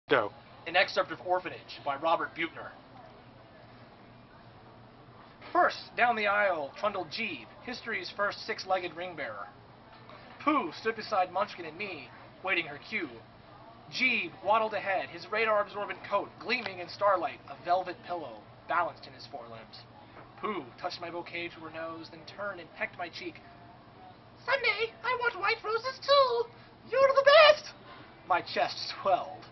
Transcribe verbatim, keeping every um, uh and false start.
Go. An excerpt of Orphanage by Robert Buettner. First, down the aisle trundled Jeeb, history's first six-legged ring-bearer. Pooh stood beside Munchkin and me, waiting her cue. Jeeb waddled ahead, his radar-absorbent coat gleaming in starlight, a velvet pillow balanced in his forelimbs. Pooh touched my bouquet to her nose, then turned and pecked my cheek. "Sunday, I want white roses too! You're the best!" My chest swelled.